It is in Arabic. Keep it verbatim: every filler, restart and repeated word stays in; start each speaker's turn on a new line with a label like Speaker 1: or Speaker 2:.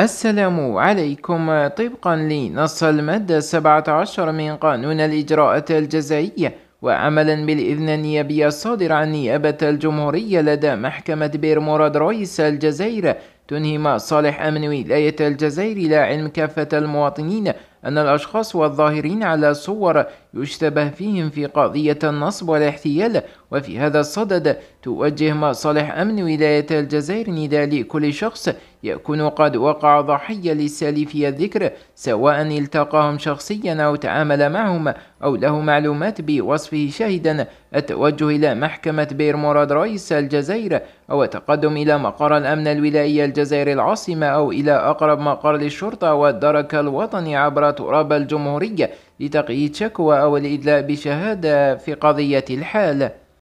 Speaker 1: السلام عليكم. طبقا لنص المادة سبعة عشر من قانون الإجراءات الجزائية، وعملا بالإذن النيابي الصادر عن نيابة الجمهورية لدى محكمة بير مراد رئيس الجزائر، تنهي مصالح أمن ولاية الجزائر إلى علم كافة المواطنين أن الأشخاص والظاهرين على صور يشتبه فيهم في قضية النصب والاحتيال. وفي هذا الصدد توجه مصالح أمن ولاية الجزائر نداء لكل شخص يكون قد وقع ضحية للسالفي الذكر، سواء التقاهم شخصيا أو تعامل معهم أو له معلومات بوصفه شاهدا، التوجه إلى محكمة بير مراد رئيس الجزائر أو التقدم إلى مقر الأمن الولائي الجزائر العاصمة أو إلى أقرب مقر للشرطة والدرك الوطني عبر تراب الجمهورية لتقييد شكوى أو الإدلاء بشهادة في قضية الحال.